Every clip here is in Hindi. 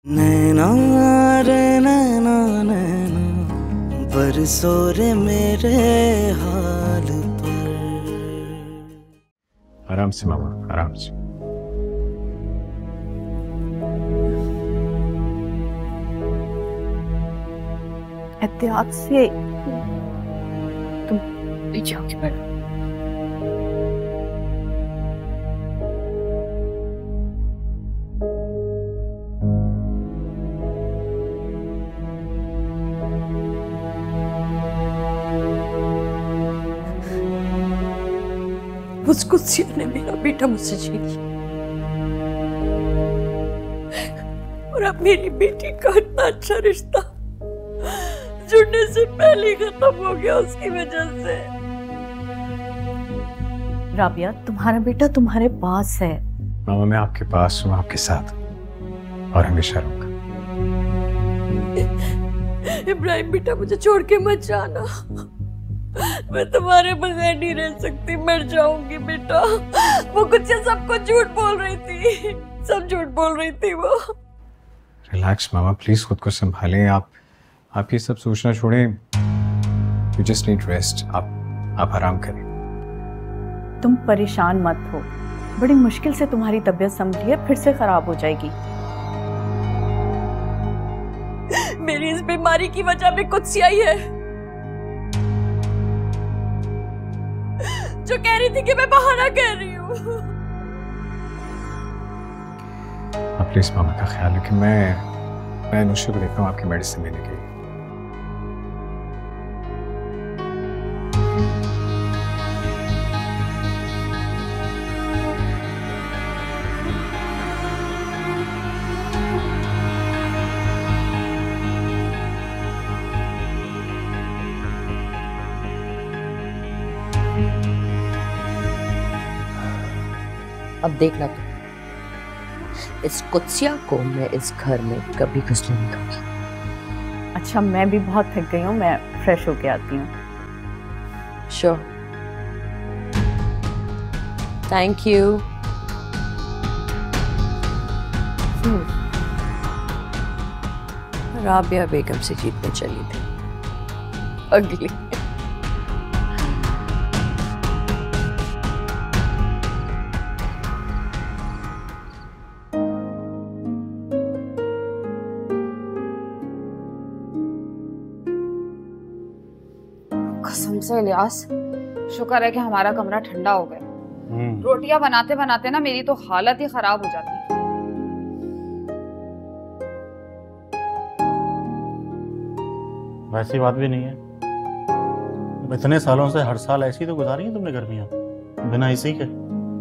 नैना रे नैना नैना बरसो रे मेरे हाल पर। आराम से मामा, आराम से। एहतियात से तुम पीछे आके बैठो। उस कुत्सिया ने मेरा बेटा मुझसे छीन लिया और अब मेरी बेटी का इतना अच्छा रिश्ता जुड़ने से पहले ही खत्म हो गया उसकी वजह से। राबिया, तुम्हारा बेटा तुम्हारे पास है। मामा मैं आपके पास हूँ, आपके साथ और हमेशा रहूंगा। इब्राहिम बेटा, मुझे छोड़ के मत जाना। मैं तुम्हारे बगैर नहीं रह सकती, मर जाऊंगी बेटा। वो कुछ सबको झूठ बोल रही थी, सब झूठ बोल रही थी वो। रिलैक्स मामा, प्लीज खुद को संभालें। आप ये सब सोचना छोड़ें। You just need rest. आप आराम करें। तुम परेशान मत हो, बड़ी मुश्किल से तुम्हारी तबीयत संभली है, फिर से खराब हो जाएगी। मेरी इस बीमारी की वजह में कुछ आई है जो कह रही थी कि मैं बहाना कह रही हूँ। आप प्लीज मामा का ख्याल रखें। मैं अनुष्का को देखता हूँ आपकी मेडिसिन लेने के लिए। अब देखना तुम, इस कुत्सिया को मैं इस घर में कभी घुसने नहीं दूंगी। अच्छा, मैं भी बहुत थक गई हूँ, मैं फ्रेश होके आती हूँ। Sure. Thank you. Rabia Begum से जीतने चली थी अगली। कसम से इलियास, शुक्र है कि हमारा कमरा ठंडा हो गया। रोटियां बनाते बनाते ना मेरी तो हालत ही खराब हो जाती है। वैसी बात भी नहीं है। इतने सालों से हर साल ऐसी तो गुजारी है तुमने गर्मियां बिना एसी के।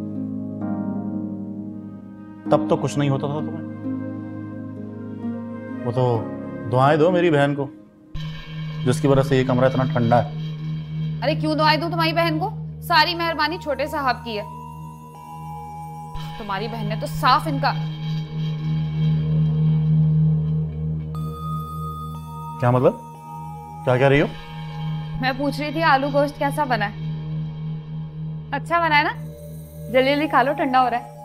तब तो कुछ नहीं होता था तुम्हें। वो तो दुआएं दो मेरी बहन को जिसकी वजह से ये कमरा इतना ठंडा है। अरे क्यों दुआएं दूं तुम्हारी बहन को? सारी मेहरबानी छोटे साहब की है। तुम्हारी बहन ने तो साफ इनका। क्या मतलब? क्या कह रही हो? मैं पूछ रही थी आलू गोश्त कैसा बना है? अच्छा बना है ना? जल्दी जल्दी खा लो, ठंडा हो रहा है।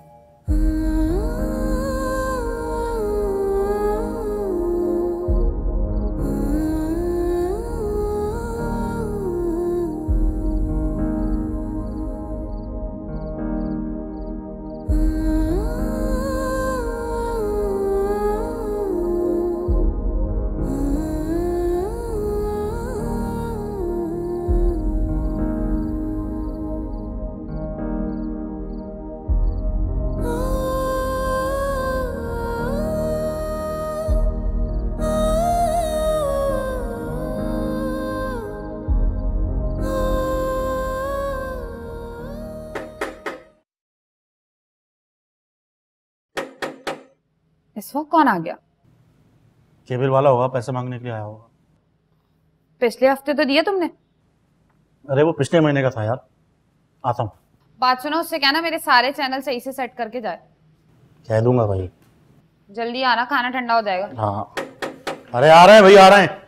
इस वक्त कौन आ गया? केबिल वाला होगा, पैसे मांगने के लिए आया होगा। पिछले हफ्ते तो दिए तुमने। अरे वो पिछले महीने का था यार। आता हूँ। बात सुनो, उससे कहना मेरे सारे चैनल सही से सेट करके जाए। कह दूंगा भाई। जल्दी आना, खाना ठंडा हो जाएगा। हाँ, अरे आ रहे हैं भाई, आ रहे हैं।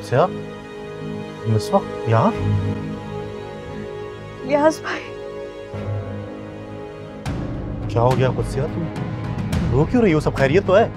कुत्सिया, इस वक्त यहाँ? लिहाज भाई, क्या हो गया कुत्सिया? तुम रो क्यों रही हो? सब खैरियत तो है?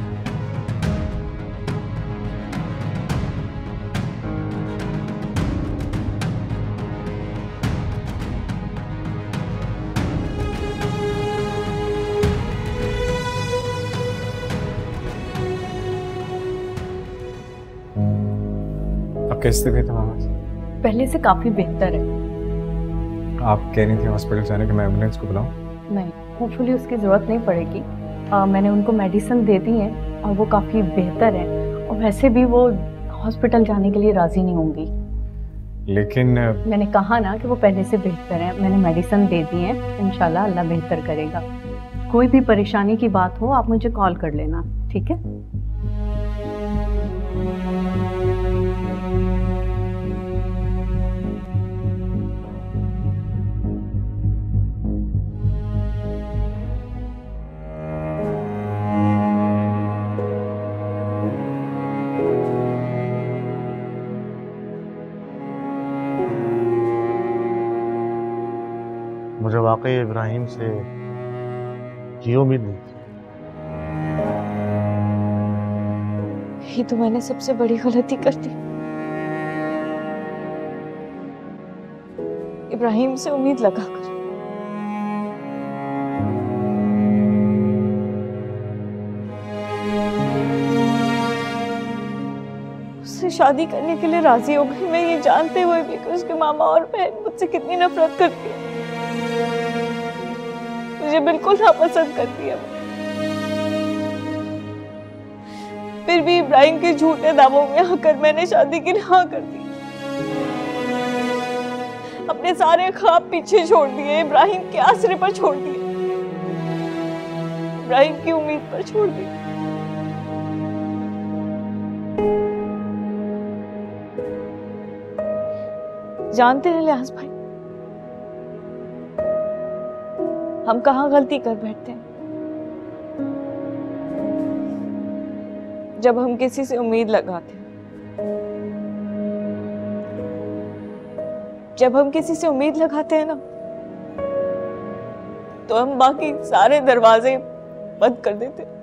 अब कैसी तबीयत है मामा? पहले से काफी बेहतर है। आप कह रही थी हॉस्पिटल जाने के, मैं एम्बुलेंस को बुलाऊं? नहीं, होपफुली उसकी ज़रूरत नहीं पड़ेगी। मैंने उनको मेडिसिन दे दी है और वो काफ़ी बेहतर है, और वैसे भी वो हॉस्पिटल जाने के लिए राज़ी नहीं होंगी। लेकिन मैंने कहा ना कि वो पहले से बेहतर है, मैंने मेडिसिन दे दी है, इंशाल्लाह अल्लाह बेहतर करेगा। कोई भी परेशानी की बात हो आप मुझे कॉल कर लेना, ठीक है? मुझे वाकई इब्राहिम से ये उम्मीद नहीं थी। ये तो मैंने सबसे बड़ी गलती कर दी। इब्राहिम से उम्मीद लगाकर। उससे शादी करने के लिए राजी हो गई, मैं ये जानते हुए भी कि उसके मामा और बहन मुझसे कितनी नफरत करती है, मुझे बिल्कुल नापसंद करती है। फिर भी इब्राहिम के झूठे दावों में आकर मैंने शादी की हाँ कर दी। अपने सारे ख्वाब पीछे छोड़ दिए, इब्राहिम के आसरे पर छोड़ दिए, इब्राहिम की उम्मीद पर छोड़ दी। जानते हैं लिहाज भाई, हम कहाँ गलती कर बैठते हैं। जब हम किसी से उम्मीद लगाते हैं, जब हम किसी से उम्मीद लगाते हैं ना, तो हम बाकी सारे दरवाजे बंद कर देते हैं।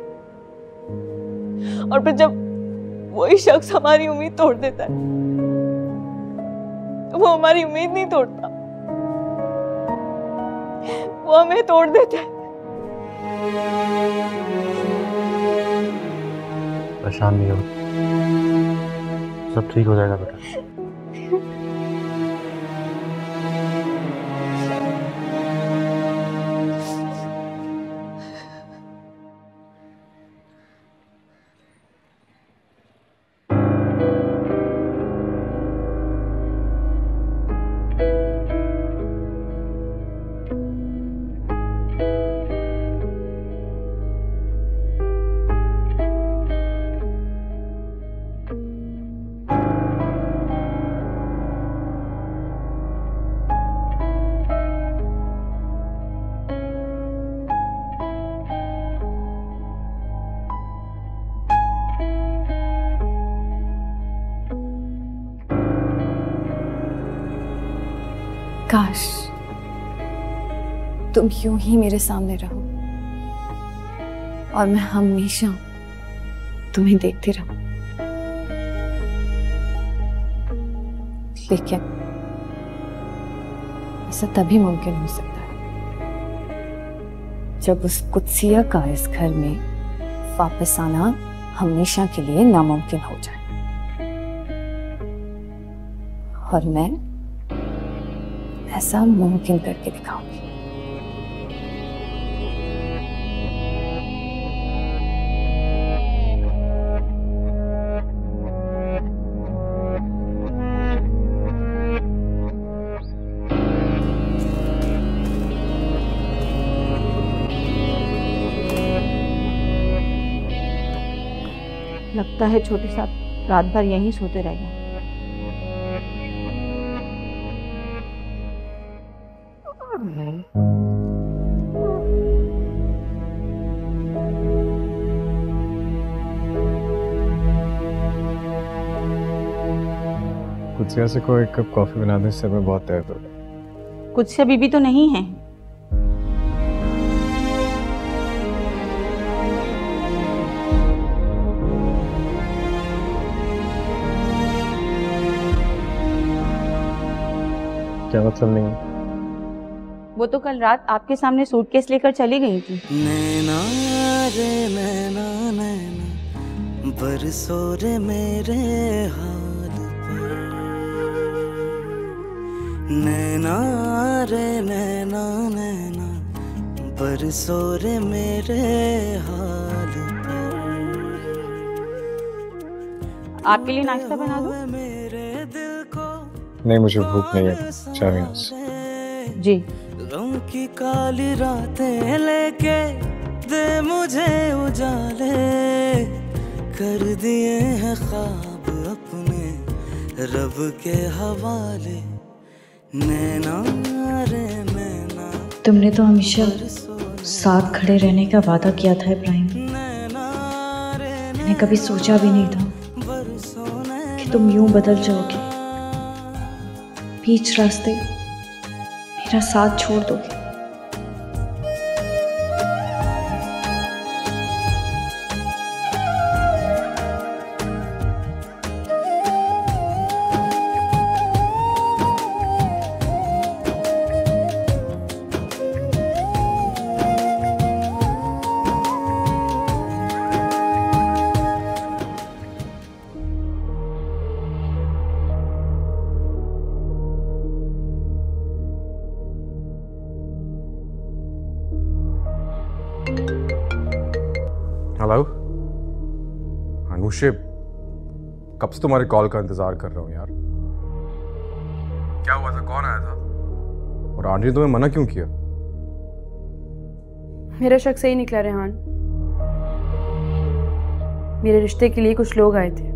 और फिर जब वही शख्स हमारी उम्मीद तोड़ देता है, तो वो हमारी उम्मीद नहीं तोड़ता, वो हमें तोड़ देता है। परेशान नहीं हो, सब ठीक हो जाएगा बेटा। काश तुम यूं ही मेरे सामने रहो और मैं हमेशा तुम्हें देखती रहूं। लेकिन ऐसा तभी मुमकिन हो सकता है जब उस कुत्सिया का इस घर में वापस आना हमेशा के लिए नामुमकिन हो जाए। और मैं ऐसा मुमकिन करके दिखाऊंगी। लगता है छोटे साहब रात भर यहीं सोते रह गए। कुत्सिया से कोई एक कप कॉफी बना दे, सर में बहुत दर्द हो रहा है। कुत्सिया बीबी तो नहीं है। क्या मतलब नहीं? वो तो कल रात आपके सामने सूटकेस लेकर चली गई थी। नैना रे नैना नैना बरसो रे मेरे हाल पर, नैना रे नैना नैना बरसो रे मेरे हाल पर। आपके लिए नाश्ता बना दूं? मेरे दिल को नहीं, मुझे भूख नहीं है, चाहे यहाँ से। जी। गम की काली रातें लेके दे मुझे उजाले, कर दिए हैं ख्वाब अपने रब के हवाले। नैना रे नैना तुमने तो हमेशा साथ खड़े रहने का वादा किया था इब्राहिम। मैंने कभी सोचा भी नहीं था कि तुम यूं बदल जाओगे, बीच रास्ते मेरा साथ छोड़ दोगे। हेलो अनुषे, कब से तुम्हारे कॉल का इंतजार कर रहा हूँ यार। क्या हुआ था, कौन आया था, और आंटी ने तुम्हें मना क्यों किया? मेरा शक सही निकला रेहान। मेरे रिश्ते के लिए कुछ लोग आए थे।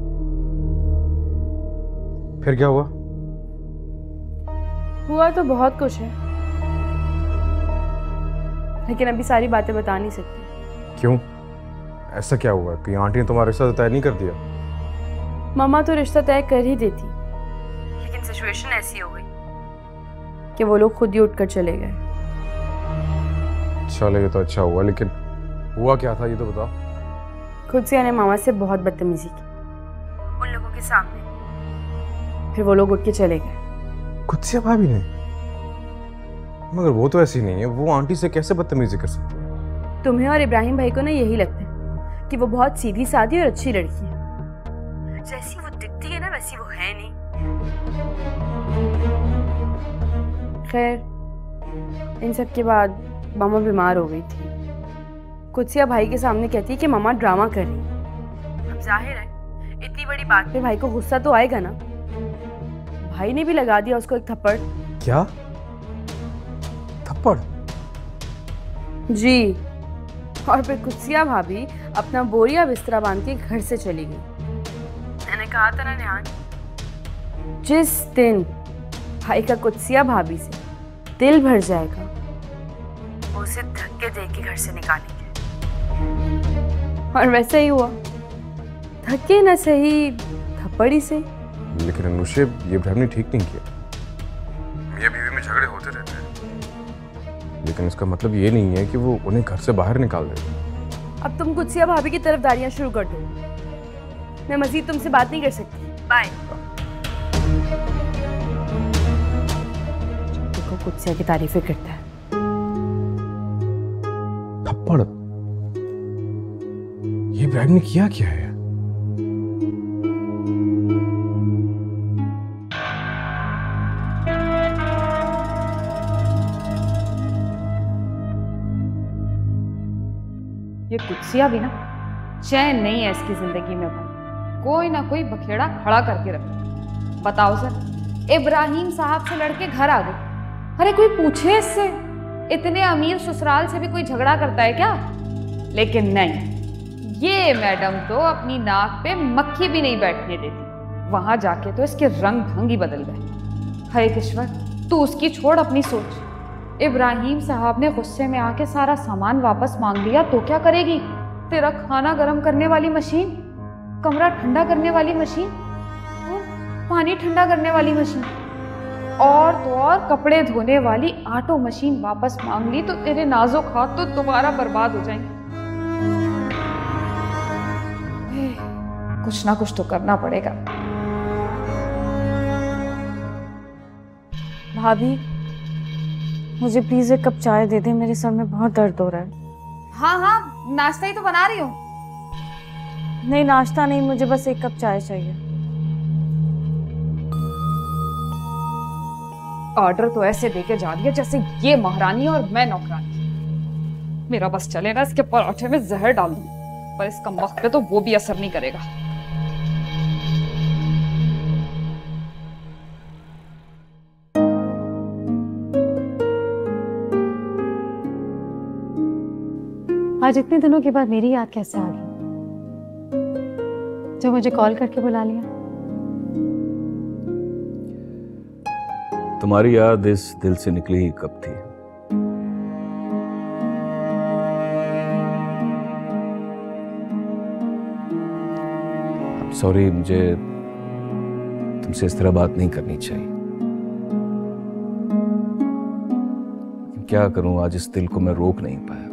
फिर क्या हुआ? हुआ तो बहुत कुछ है, लेकिन अभी सारी बातें बता नहीं सकती। क्यों, ऐसा क्या हुआ कि आंटी ने तुम्हारा रिश्ता तय नहीं कर दिया? मामा तो रिश्ता तय कर ही देती, लेकिन सिचुएशन ऐसी हो गई कि वो लोग खुद ही उठकर चले गए। चलो ये तो अच्छा हुआ, लेकिन हुआ क्या था ये तो बताओ। कुत्सिया ने मामा से बहुत बदतमीजी की उन लोगों के सामने, फिर वो लोग उठ के चले गए। कुत्सिया भाभी ने? मगर वो तो ऐसी नहीं है, वो आंटी से कैसे बदतमीजी कर सकती है? तुम्हें और इब्राहिम भाई को ना यही लगता है कि वो बहुत सीधी सादी और अच्छी लड़की है। जैसी वो दिखती है ना वैसी वो है नहीं। खैर, इन सब के बाद मामा बीमार हो गई थी। कुत्सिया भाई के सामने कहती है कि मामा ड्रामा कर रही। अब जाहिर है इतनी बड़ी बात पे भाई को गुस्सा तो आएगा ना। भाई ने भी लगा दिया उसको एक थप्पड़। क्या थप्पड़? जी, और फिर कुत्सिया भाभी अपना बोरिया बिस्तरा बांध के घर से चली गई। मैंने कहा था ना नेहान, जिस दिन भाई का कुत्सिया भाभी से दिल भर जाएगा वो उसे धक्के दे के घर से निकालेंगे। और वैसे ही हुआ, धक्के न सही थप्पड़ी से। लेकिन अनुषे, ये इब्राहिम ने ठीक नहीं किया। मियां बीवी में झगड़े होते रहते हैं, लेकिन इसका मतलब ये नहीं है कि वो उन्हें घर से बाहर निकाल दे। अब तुम कुत्सिया भाभी की तरफदारियां शुरू कर दो। मैं मजीद तुमसे बात नहीं कर सकती। बाय। देखो कुत्सिया की तारीफें करता है। थप्पड़? ये इब्राहिम ने किया क्या है? ये कुत्सिया भी ना चैन नहीं है इसकी जिंदगी में भाई, कोई ना कोई बखेड़ा खड़ा करके रखता। बताओ सर, इब्राहिम साहब से लड़के घर आ गए। अरे कोई पूछे इससे, इतने अमीर ससुराल से भी कोई झगड़ा करता है क्या? लेकिन नहीं, ये मैडम तो अपनी नाक पे मक्खी भी नहीं बैठने देती। वहां जाके तो इसके रंग ढंग ही बदल गए। हरे ईश्वर, तू उसकी छोड़ अपनी सोच। इब्राहिम साहब ने गुस्से में आके सारा सामान वापस मांग लिया तो क्या करेगी? तेरा खाना गर्म करने वाली मशीन, कमरा ठंडा करने वाली मशीन, पानी ठंडा करने वाली मशीन और तो और कपड़े धोने वाली ऑटो मशीन वापस मांग ली तो तेरे नाजुक हाथ तो दोबारा बर्बाद हो जाएंगे। कुछ ना कुछ तो करना पड़ेगा। भाभी मुझे प्लीज एक कप चाय दे दे, मेरे सर में बहुत दर्द हो रहा है। हाँ हाँ, नाश्ता ही तो बना रही हूँ। नहीं नाश्ता नहीं, मुझे बस एक कप चाय चाहिए। ऑर्डर तो ऐसे देके जा रही है जैसे ये महारानी और मैं नौकरानी। मेरा बस चले ना इसके पराठे में जहर डाल दूं, पर इसका मख्त पे तो वो भी असर नहीं करेगा। आज इतने दिनों के बाद मेरी याद कैसे आ गई, जो मुझे कॉल करके बुला लिया? तुम्हारी याद इस दिल से निकली ही कब थी? सॉरी, मुझे तुमसे इस तरह बात नहीं करनी चाहिए। क्या करूं, आज इस दिल को मैं रोक नहीं पाया।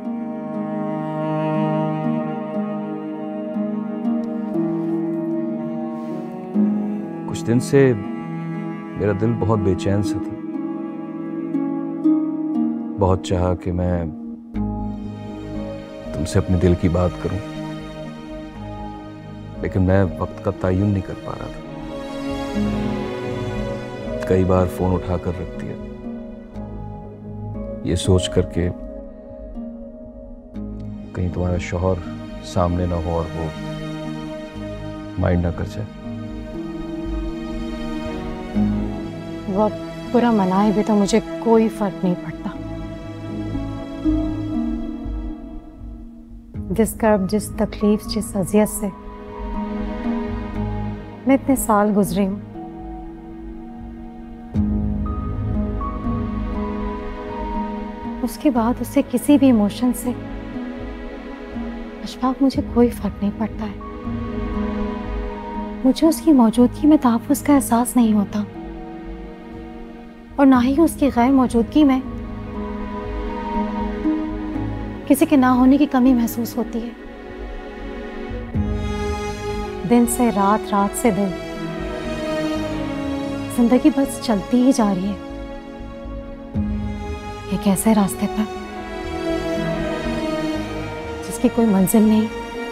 कुछ दिन से मेरा दिल बहुत बेचैन सा था। बहुत चाहा कि मैं तुमसे अपने दिल की बात करूं, लेकिन मैं वक्त का तयन नहीं कर पा रहा था। कई बार फोन उठाकर रख दिया, ये सोच करके कहीं तुम्हारा शौहर सामने ना हो और वो माइंड ना कर जाए। वो बुरा मनाए भी तो मुझे कोई फर्क नहीं पड़ता। जिस कर्ब, जिस तकलीफ, जिस अजियत से मैं इतने साल गुजरी हूं, उसके बाद उससे किसी भी इमोशन से अशफाक मुझे कोई फर्क नहीं पड़ता है। मुझे उसकी मौजूदगी में तहफ़्फ़ुज़ का एहसास नहीं होता और ना ही उसकी गैर मौजूदगी में किसी के ना होने की कमी महसूस होती है। दिन से रात, रात से दिन, जिंदगी बस चलती ही जा रही है एक ऐसे रास्ते पर जिसकी कोई मंजिल नहीं,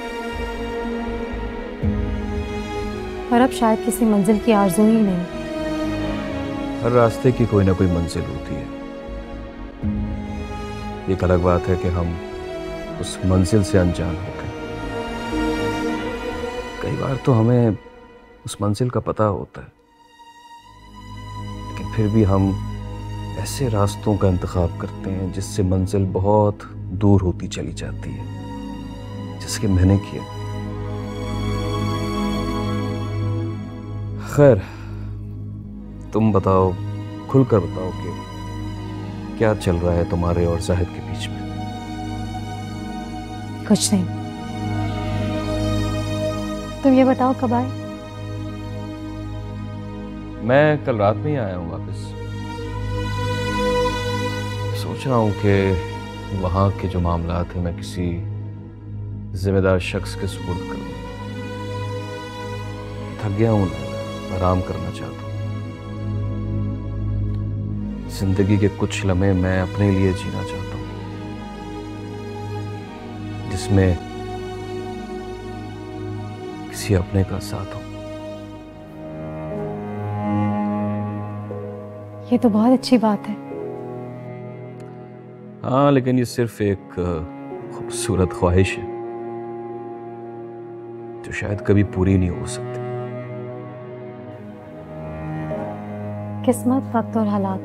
और अब शायद किसी मंजिल की आरज़ू ही नहीं। हर रास्ते की कोई ना कोई मंजिल होती है। एक अलग बात है कि हम उस मंजिल से अनजान हो गए। कई बार तो हमें उस मंजिल का पता होता है, लेकिन फिर भी हम ऐसे रास्तों का इंतखाब करते हैं जिससे मंजिल बहुत दूर होती चली जाती है, जिसके मैंने किया। खैर, तुम बताओ, खुलकर बताओ कि क्या चल रहा है तुम्हारे और जाहिद के बीच में? कुछ नहीं। तुम ये बताओ कब आए? मैं कल रात में ही आया हूँ वापस। सोच रहा हूँ कि वहाँ के जो मामलात हैं मैं किसी जिम्मेदार शख्स के सुपुर्द करूँ। थक गया हूँ, आराम करना चाहता हूँ। जिंदगी के कुछ लम्हे मैं अपने लिए जीना चाहता हूँ, जिसमें किसी अपने का साथ हो। ये तो बहुत अच्छी बात है। हाँ, लेकिन ये सिर्फ एक खूबसूरत ख्वाहिश है जो शायद कभी पूरी नहीं हो सकती। किस्मत, वक्त और हालात,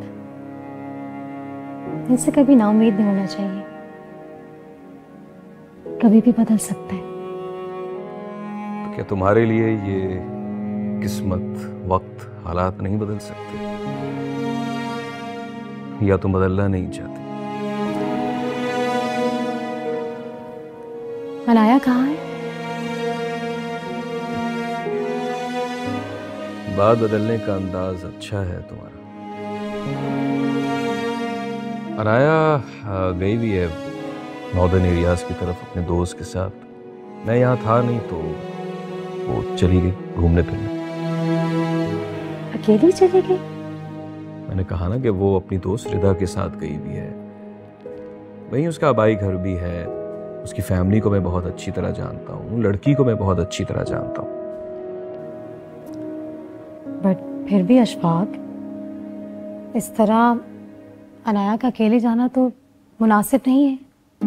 इनसे कभी नाउम्मीद नहीं होना चाहिए। कभी भी बदल सकते हैं। तो क्या तुम्हारे लिए ये किस्मत, वक्त, हालात नहीं बदल सकते, या तुम बदलना नहीं चाहते? अनाया कहाँ है? बात बदलने का अंदाज अच्छा है तुम्हारा। अनाया गई भी है नॉर्दर्न एरियाज की तरफ अपने दोस्त के साथ। मैं यहाँ था नहीं तो वो चली गई घूमने फिरने। अकेली चली गई? मैंने कहा ना कि वो अपनी दोस्त रिदा के साथ गई भी है। वहीं उसका आबाई घर भी है। उसकी फैमिली को मैं बहुत अच्छी तरह जानता हूँ, लड़की को मैं बहुत अच्छी तरह जानता हूँ। बट फिर भी अशफाक, इस तरह अनाया का अकेले जाना तो मुनासिब नहीं है।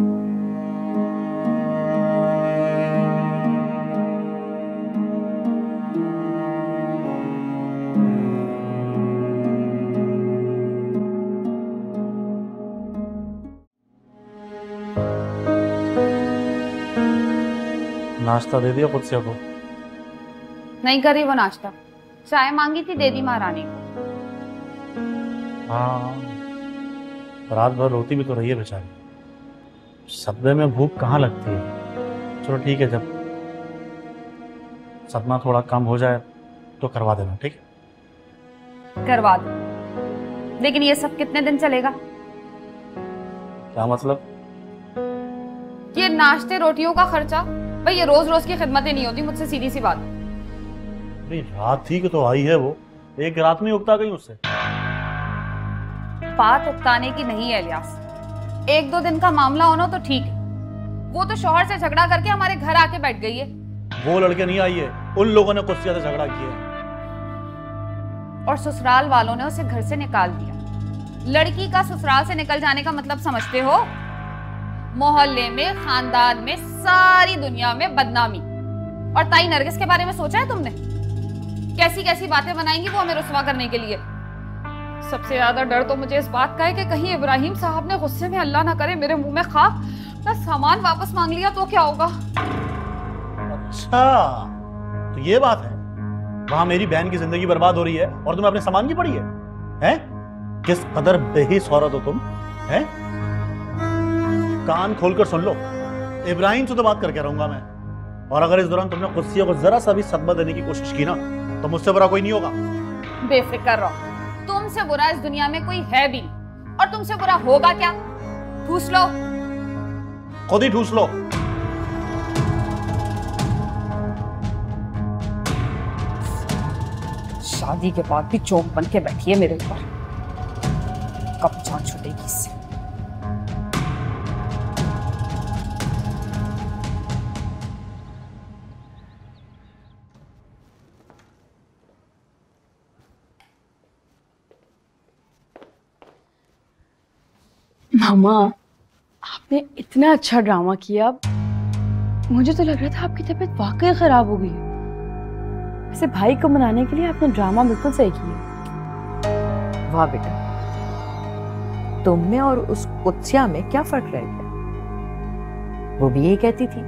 नाश्ता दे दिया कुत्सिया को? नहीं करी वो नाश्ता, चाय मांगी थी दे दी महारानी को। हाँ, रात भर रोती भी तो रही है बेचारी। सदमे में भूख कहाँ लगती है। चलो ठीक है, जब सदमा थोड़ा कम हो जाए तो करवा देना, ठीक है? करवा दो, लेकिन ये सब कितने दिन चलेगा? क्या मतलब? ये नाश्ते रोटियों का खर्चा, भाई ये रोज रोज की खिदमतें नहीं होती मुझसे, सीधी सी बात। अरे रात थी कि तो आई है वो, एक रात में उगता गई उससे। बात उकताने की नहीं है इलियास, एक दो दिन का मामला होना तो ठीक है। वो तो शौहर से झगड़ा करके हमारे घर आके बैठ गई है। वो लड़के नहीं आई है, उन लोगों ने कुत्सिया से झगड़ा किया और ससुराल वालों ने उसे घर से निकाल दिया। लड़की का ससुराल से निकल जाने का मतलब समझते हो? मोहल्ले में, खानदान में, सारी दुनिया में बदनामी। और ताई नरगिस के बारे में सोचा है तुमने? कैसी कैसी बातें बनाएंगी वो हमें रुस्वा करने के लिए। सबसे ज्यादा डर तो मुझे इस बात का है कि कहीं इब्राहिम साहब ने गुस्से में, अल्लाह ना करे, मेरे मुंह में खाक, मैं सामान वापस मांग लिया तो क्या होगा। अच्छा तो ये बात है, वहां मेरी बहन की जिंदगी बर्बाद हो रही है और तुम्हें अपने सामान की पड़ी है? हैं? किस कदर बेहिस औरत हो तुम, हैं? कान खोलकर सुन लो, इब्राहिम से तो बात करके रहूंगा मैं, और अगर इस दौरान तुमने कुत्सिया को जरा सा भी सदमा देने की कोशिश की ना तो मुझसे बुरा कोई नहीं होगा। बेफिक्र रहो, तुमसे बुरा इस दुनिया में कोई है भी नहीं, और तुमसे बुरा होगा क्या? ठूस लो, खुद ही ठूस लो। शादी के बाद भी चौक बन के बैठी है मेरे ऊपर, कब जान छूटेगी इससे। मामा, आपने इतना अच्छा ड्रामा किया, मुझे तो लग रहा था आपकी तबीयत वाकई खराब हो गई है। वैसे भाई को मनाने के लिए आपने ड्रामा बिल्कुल सही किया। वाह बेटा, तुम में और उस कुत्सिया में क्या फर्क रह गया? वो भी यही कहती थी।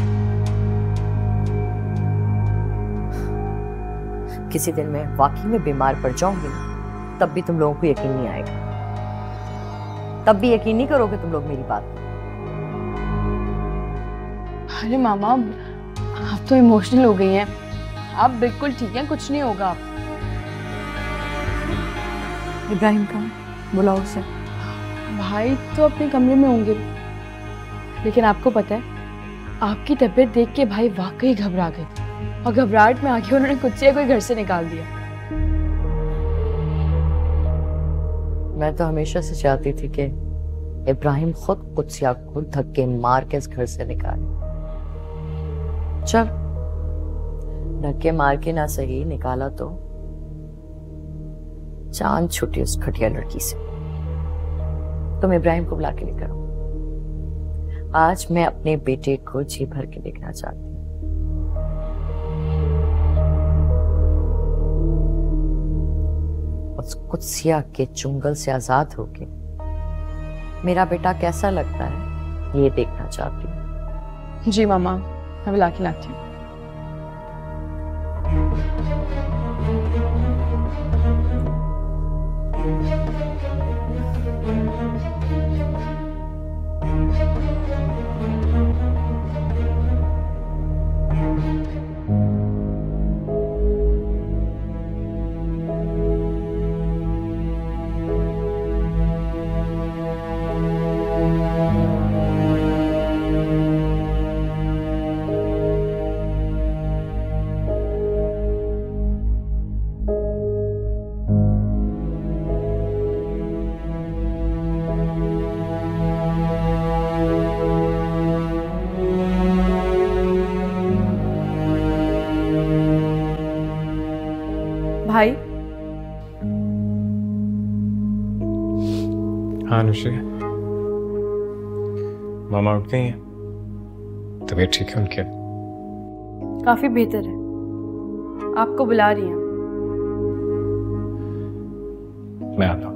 किसी दिन मैं वाकई में बीमार पड़ जाऊंगी ना, तब भी तुम लोगों को यकीन नहीं आएगा। तब भी यकीन नहीं करोगे तुम लोग मेरी बात। अरे मामा, आप तो इमोशनल हो गई हैं। आप बिल्कुल ठीक हैं, कुछ नहीं होगा। आप इब्राहिम कहाँ? बुलाओ उसे। भाई तो अपने कमरे में होंगे, लेकिन आपको पता है, आपकी तबीयत देख के भाई वाकई घबरा गए, और घबराहट में आके उन्होंने कुत्सिया को घर से निकाल दिया। मैं तो हमेशा से चाहती थी कि इब्राहिम खुद कुत्सिया को धक्के मार के इस घर से निकाले। चल, धक्के मार के ना सही, निकाला तो जान छुटी उस घटिया लड़की से। तुम इब्राहिम को बुला के लेकर आओ। आज मैं अपने बेटे को जी भर के देखना चाहती हूँ। उस कुत्सिया के चुंगल से आजाद होके मेरा बेटा कैसा लगता है ये देखना चाहती हूँ। जी मामा, मैं बुला के लाती हूँ। हाँ अनुश्री, मामा उठ गई हैं? तबीयत ठीक है उनकी? काफी बेहतर है, आपको बुला रही हैं। मैं आता हूँ।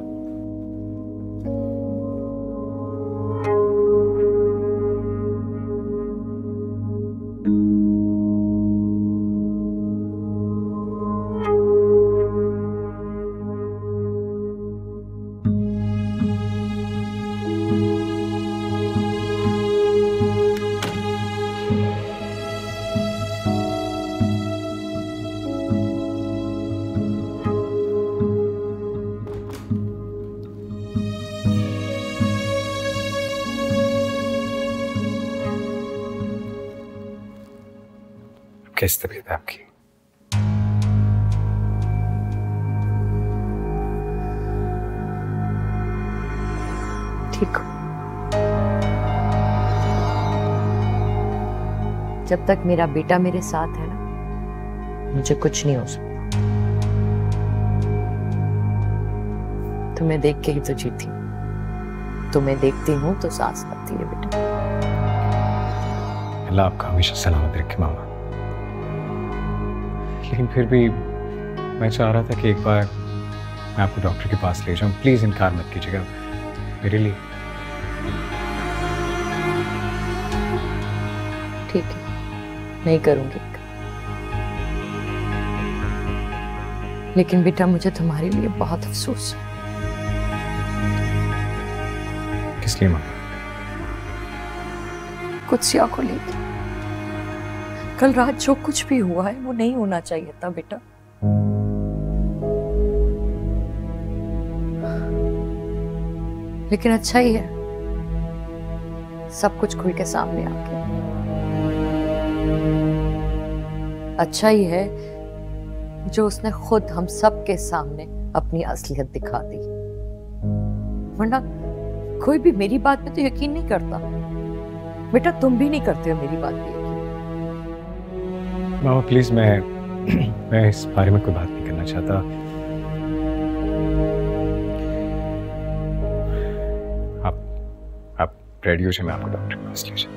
कैसी तबीयत है आपकी? ठीक हो। जब तक मेरा बेटा मेरे साथ है ना, मुझे कुछ नहीं हो सकता। तुम्हें देख के ही तो जीती, तुम्हें देखती हूँ तो सांस आती है बेटा। अल्लाह आपका हमेशा सलामत रखे मामा। लेकिन फिर भी मैं चाह रहा था कि एक बार मैं आपको डॉक्टर के पास ले जाऊं। प्लीज इनकार मत कीजिएगा मेरे लिए। ठीक है, नहीं करूंगी। लेकिन बेटा मुझे तुम्हारे लिए बहुत अफसोस है। किस लिए मामा? कुत्सिया को लेकर कल रात जो कुछ भी हुआ है वो नहीं होना चाहिए था बेटा। लेकिन अच्छा ही है, सब कुछ खुल के सामने आ गया। अच्छा ही है जो उसने खुद हम सब के सामने अपनी असलियत दिखा दी, वरना कोई भी मेरी बात पे तो यकीन नहीं करता। बेटा तुम भी नहीं करते हो मेरी बात पे यकीन। मामा प्लीज, मैं इस बारे में कोई बात नहीं करना चाहता। आप रेडी हो जाए, मैं आपको डॉक्टर के पास ले जाऊं।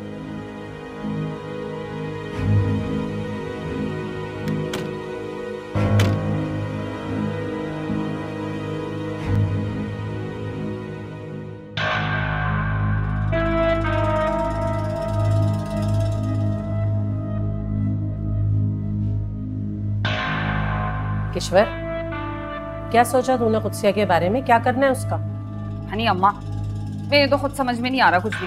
किश्वर, क्या सोचा तूने कुत्सिया के बारे में? क्या करना है उसका? हनी अम्मा, मेरे तो खुद समझ में नहीं आ रहा कुछ भी।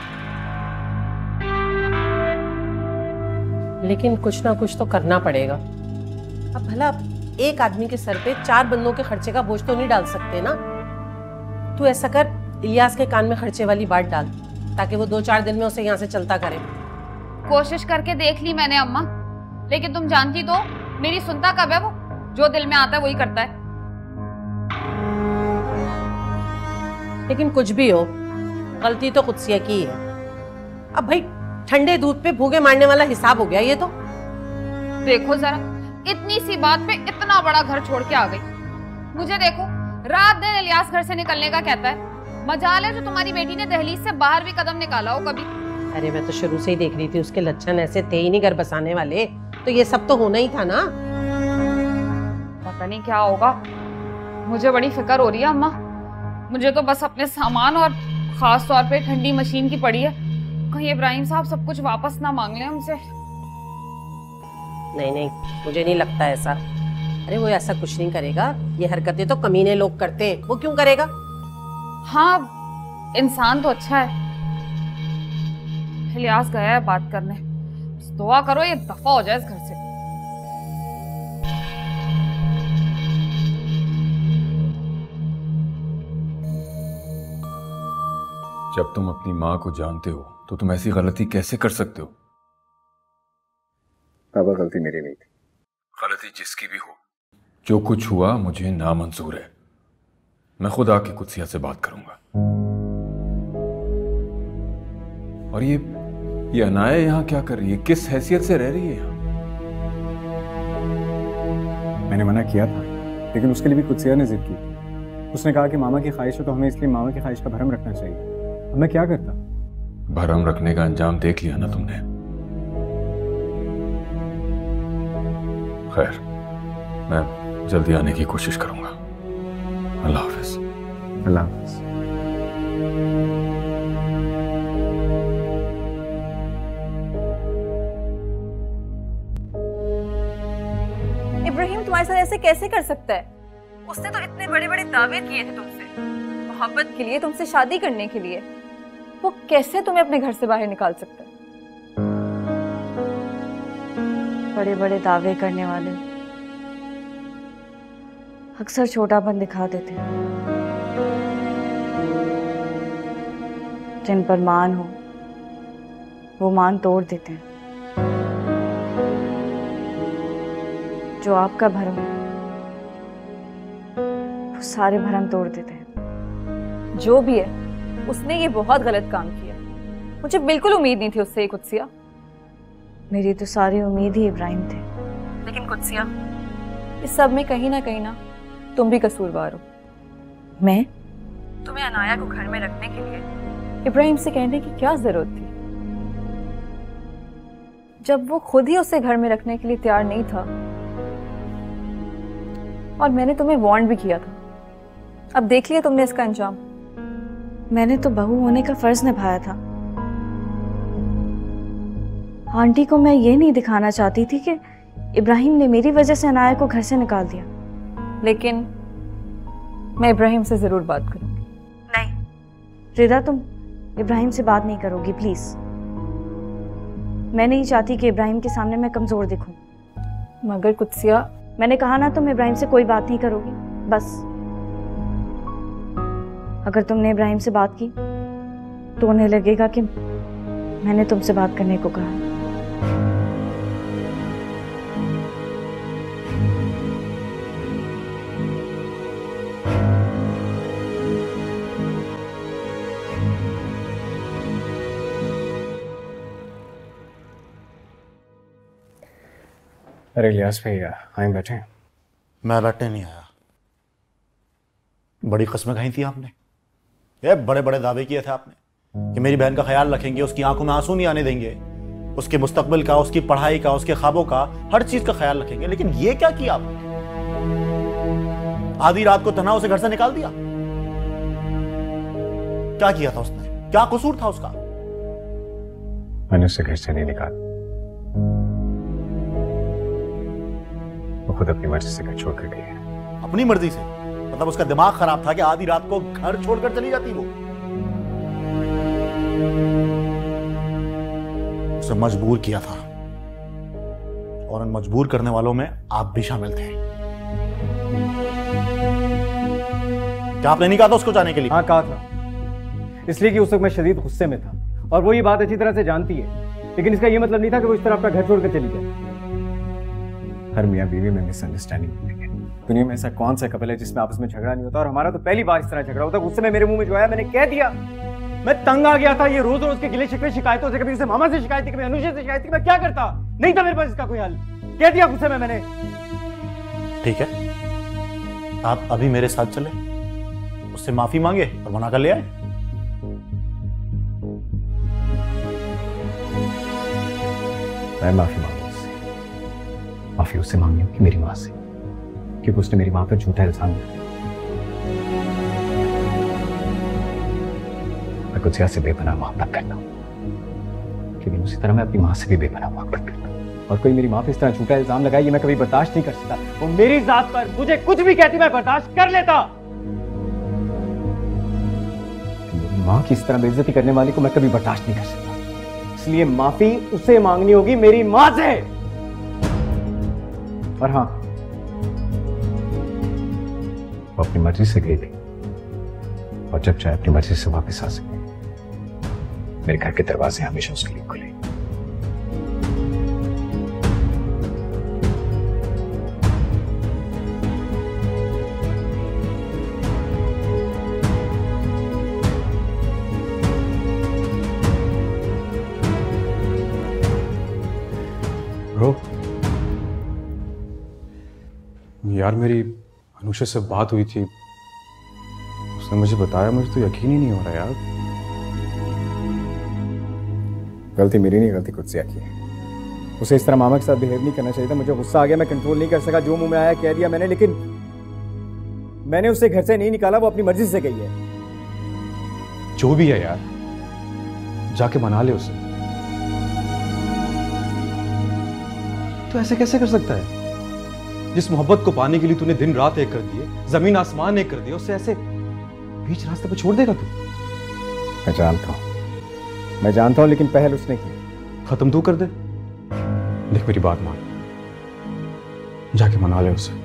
लेकिन कुछ ना कुछ तो करना पड़ेगा। अब भला एक आदमी के सर पे 4 बंदों के खर्चे का बोझ तो नहीं डाल सकते ना। तू ऐसा कर, इलियास के कान में खर्चे वाली बात डाल, ताकि वो 2-4 दिन में उसे यहाँ से चलता करे। कोशिश करके देख ली मैंने अम्मा, लेकिन तुम जानती तो मेरी सुनता कब है वो? जो दिल में आता है वही करता है। लेकिन कुछ भी हो, गलती तो कुत्सिया की है। अब भाई ठंडे दूध पे भूखे मारने वाला हिसाब हो गया ये तो। देखो जरा, इतनी सी बात पे इतना बड़ा घर छोड़ के आ गई। मुझे देखो, रात दिन इलियास घर से निकलने का कहता है। मजाल है जो तुम्हारी बेटी ने दहलीज से बाहर भी कदम निकाला हो कभी। अरे मैं तो शुरू से ही देख रही थी, उसके लक्षण ऐसे थे ही नहीं घर बसाने वाले, तो ये सब तो होना ही था ना। पता नहीं क्या होगा, मुझे बड़ी फिक्र हो रही है अम्मा। मुझे तो बस अपने सामान और खास तौर पे ठंडी मशीन की पड़ी है। कहीं इब्राहिम साहब सब कुछ वापस ना मांग लें हमसे। नहीं नहीं, मुझे नहीं लगता ऐसा। अरे वो ऐसा कुछ नहीं करेगा। ये हरकतें तो कमीने लोग करते हैं, वो क्यों करेगा? हाँ, इंसान तो अच्छा है। इलियास गया है बात करने, दुआ करो ये दफा हो जाए इस घर से। जब तुम अपनी माँ को जानते हो तो तुम ऐसी गलती कैसे कर सकते हो? पापा, गलती मेरी नहीं थी। गलती जिसकी भी हो, जो कुछ हुआ मुझे नामंजूर है। मैं खुद आके कुत्सिया से बात करूंगा। और ये अनाया यहाँ क्या कर रही है? किस हैसियत से रह रही है यहाँ? मैंने मना किया था, लेकिन उसके लिए भी कुत्सिया ने जिद की। उसने कहा कि मामा की ख्वाहिश हो तो हमें इसलिए मामा की ख्वाहिश का भरम रखना चाहिए। अब मैं क्या करता? भरम रखने का अंजाम देख लिया ना तुमने। खैर, मैं जल्दी आने की कोशिश करूंगा। अल्लाह हाफिज। अल्लाह हाफिज। इब्राहिम तुम्हारे साथ ऐसे कैसे कर सकता है? उसने तो इतने बड़े बड़े दावे किए थे तुमसे, मोहब्बत के लिए, तुमसे शादी करने के लिए। वो कैसे तुम्हें अपने घर से बाहर निकाल सकता है? बड़े बड़े दावे करने वाले अक्सर छोटापन दिखा देते हैं। जिन पर मान हो वो मान तोड़ देते हैं। जो आपका भरम है वो सारे भरम तोड़ देते हैं। जो भी है, उसने ये बहुत गलत काम किया। मुझे बिल्कुल उम्मीद नहीं थी उससे ये कुत्सिया। मेरी तो सारी उम्मीद ही इब्राहिम थे। लेकिन कुत्सिया, इस सब में कहीं ना तुम भी कसूरवार हो। मैं? तुम्हें अनाया को घर में रखने के लिए इब्राहिम से कहने की क्या जरूरत थी, जब वो खुद ही उसे घर में रखने के लिए तैयार नहीं था? और मैंने तुम्हें वार्न भी किया था। अब देख लिया तुमने इसका अंजाम। मैंने तो बहू होने का फर्ज निभाया था। आंटी को मैं ये नहीं दिखाना चाहती थी कि इब्राहिम ने मेरी वजह से अनाया को घर से निकाल दिया। लेकिन मैं इब्राहिम से जरूर बात करूंगी। नहीं रिदा, तुम इब्राहिम से बात नहीं करोगी प्लीज। मैं नहीं चाहती कि इब्राहिम के सामने मैं कमजोर दिखूं। मगर कुत्सिया, मैंने कहा ना, तुम इब्राहिम से कोई बात नहीं करोगी। बस अगर तुमने इब्राहिम से बात की तो उन्हें लगेगा कि मैंने तुमसे बात करने को कहा। अरे इलियास भैया, आए बैठे। मैं बैठने नहीं आया। बड़ी कस्में खाई थी आपने। ये बड़े बड़े दावे किए थे आपने कि मेरी बहन का ख्याल रखेंगे, उसकी आंखों में आंसू नहीं आने देंगे, उसके मुस्तकबिल का, उसकी पढ़ाई का, उसके ख्वाबों का, हर चीज का ख्याल रखेंगे। लेकिन ये क्या किया आपने? आधी रात को तन्हा उसे घर से निकाल दिया। क्या किया था उसने? क्या कसूर था उसका? मैंने उसे घर से नहीं निकाला। वो खुद अपनी मर्जी से घर छोड़कर गई है। अपनी मर्जी से? मतलब उसका दिमाग खराब था कि आधी रात को घर छोड़कर चली जाती वो? उसे मजबूर किया था, और उन मजबूर करने वालों में आप भी शामिल थे। क्या आपने नहीं कहा था उसको जाने के लिए? हाँ कहा था, इसलिए कि उस वक्त मैं शदीद गुस्से में था, और वो ये बात अच्छी तरह से जानती है। लेकिन इसका ये मतलब नहीं था कि वो इस तरह अपना घर छोड़कर चली जाए। हर मियां बीवी में मिसअंडरस्टैंडिंग होती है। दुनिया में ऐसा कौन सा कपल है जिसमें आपस में झगड़ा नहीं होता? और हमारा तो पहली बार इस तरह झगड़ा होता। गुस्से में मेरे मुंह में जो आया मैंने कह दिया। मैं तंग आ गया था ये रोज रोज के गिले शिकवे शिकायतों से। कभी उसे मामा से शिकायत थी, कभी अनुषा से शिकायत थी। मैं क्या करता? नहीं था मेरे पास इसका कोई हल। कह दिया गुस्से में मैंने। ठीक है, आप अभी मेरे साथ चले, उससे माफी मांगे और मना कर ले आए। मैं माफी मांगू उससे। माफी उससे मांगनी होगी मेरी मां से, क्योंकि उसने मेरी मां पर झूठा इल्जाम लगाया। मैं कुत्सिया से बेपनाह मोहब्बत करता हूं, लेकिन उसी तरह मैं अपनी मां से भी बेपनाह मोहब्बत करता हूं। और कोई मेरी मां पे इस तरह झूठा इल्जाम लगाए, ये मैं कभी बर्दाश्त नहीं कर सकता। वो मेरी जात पर मुझे कुछ भी कहती, मैं बर्दाश्त कर लेता। मेरी मां की इस तरह बेइज्जती करने वाले को मैं कभी बर्दाश्त नहीं कर सकता। इसलिए माफी उसे मांगनी होगी, मेरी मां से। और हाँ, वो अपनी मर्जी से गई थी, और जब चाहे अपनी मर्जी से वापस आ सकती। मेरे घर के दरवाजे हमेशा उसके लिए खुले। ब्रो, यार मेरी अनुषा से बात हुई थी, उसने मुझे बताया, मुझे तो यकीन ही नहीं हो रहा यार। गलती मेरी नहीं, गलती कुत्सिया की है। उसे इस तरह मामा के साथ बिहेव नहीं करना चाहिए था। मुझे गुस्सा आ गया, मैं कंट्रोल नहीं कर सका, जो मुंह में आया कह दिया मैंने। लेकिन मैंने उसे घर से नहीं निकाला, वो अपनी मर्जी से गई है। जो भी है यार, जाके मना ले उसे। तो ऐसे कैसे कर सकता है? जिस मोहब्बत को पाने के लिए तूने दिन रात एक कर दिए, जमीन आसमान एक कर दिया, उससे ऐसे बीच रास्ते पे छोड़ देगा तू? मैं जानता हूं, लेकिन पहल उसने की। खत्म तू कर दे। देख मेरी बात मान, जाके मना ले उसे।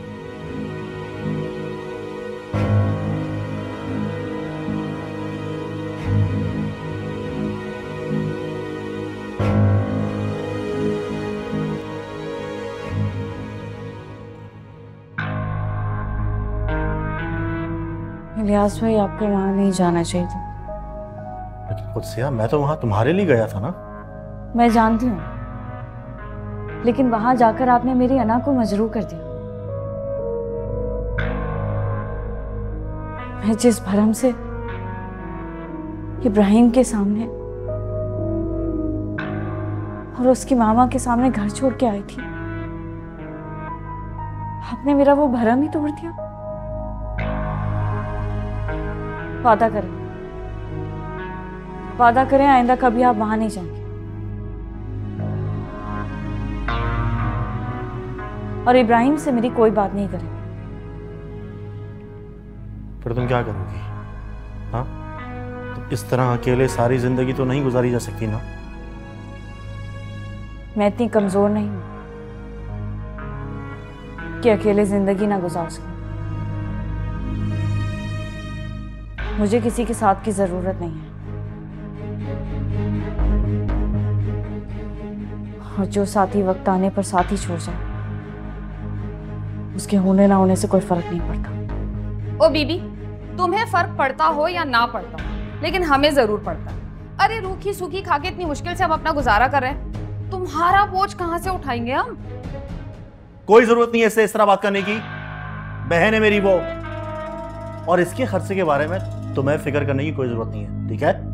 इलियास भाई, आपको वहां नहीं जाना चाहिए था। लेकिन कुत्सिया, मैं तो वहां तुम्हारे लिए गया था ना। मैं जानती हूँ, लेकिन वहां जाकर आपने मेरी अना को मजरूर कर दिया। मैं जिस भरम से इब्राहिम के सामने और उसकी मामा के सामने घर छोड़ के आई थी, आपने मेरा वो भरम ही तोड़ दिया। वादा करें आइंदा कभी आप वहां नहीं जाएंगे। और इब्राहिम से मेरी कोई बात नहीं करेंगे। फिर तुम क्या करोगी? हाँ, तो इस तरह अकेले सारी जिंदगी तो नहीं गुजारी जा सकती ना। मैं इतनी कमजोर नहीं हूं कि अकेले जिंदगी ना गुजार सकूं। मुझे किसी के साथ की जरूरत नहीं है, और जो साथी वक्त आने पर साथी छोड़ जाए, उसके होने ना होने से कोई फर्क नहीं पड़ता। ओ बीबी, तुम्हें फर्क पड़ता हो या ना पड़ता हो, लेकिन हमें जरूर पड़ता है। अरे रूखी सूखी खा के इतनी मुश्किल से हम अपना गुजारा कर रहे हैं, तुम्हारा बोझ कहां से उठाएंगे हम? कोई जरूरत नहीं है इससे इस तरह बात करने की। बहन है मेरी वो, और इसके खर्चे के बारे में तुम्हें फिक्र करने की कोई जरूरत नहीं है, ठीक है?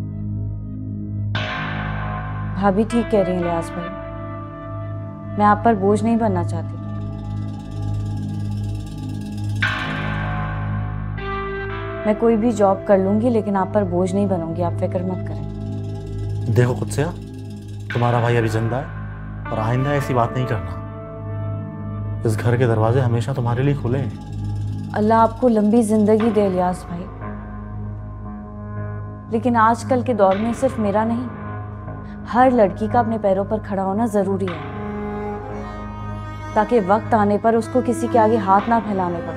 भाभी ठीक कह रही हैं इलियास भाई, मैं आप पर बोझ नहीं बनना चाहती। मैं कोई भी जॉब कर लूंगी, लेकिन आप पर बोझ नहीं बनूंगी, आप फिक्र मत करें। देखो कुत्सिया, तुम्हारा भाई अभी जिंदा है, और आइंदा ऐसी बात नहीं करना। इस घर के दरवाजे हमेशा तुम्हारे लिए खुले हैं। अल्लाह आपको लंबी जिंदगी दे इलियास भाई, लेकिन आजकल के दौर में सिर्फ मेरा नहीं, हर लड़की का अपने पैरों पर खड़ा होना जरूरी है, ताकि वक्त आने पर उसको किसी के आगे हाथ ना फैलाने पड़े।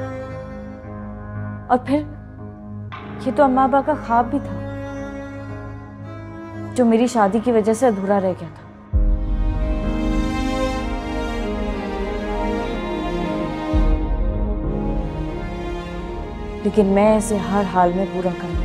और फिर ये तो अम्मा अब्बा का ख्वाब भी था, जो मेरी शादी की वजह से अधूरा रह गया था। लेकिन मैं इसे हर हाल में पूरा करूंगी।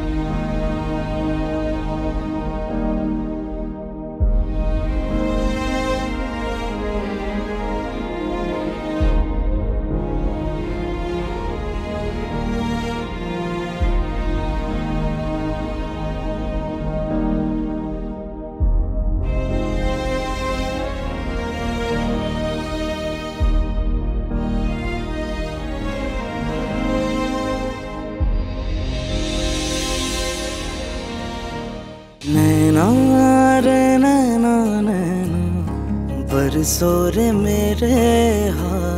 नैना रे नैना नैना बरसो रे मेरे हाथ,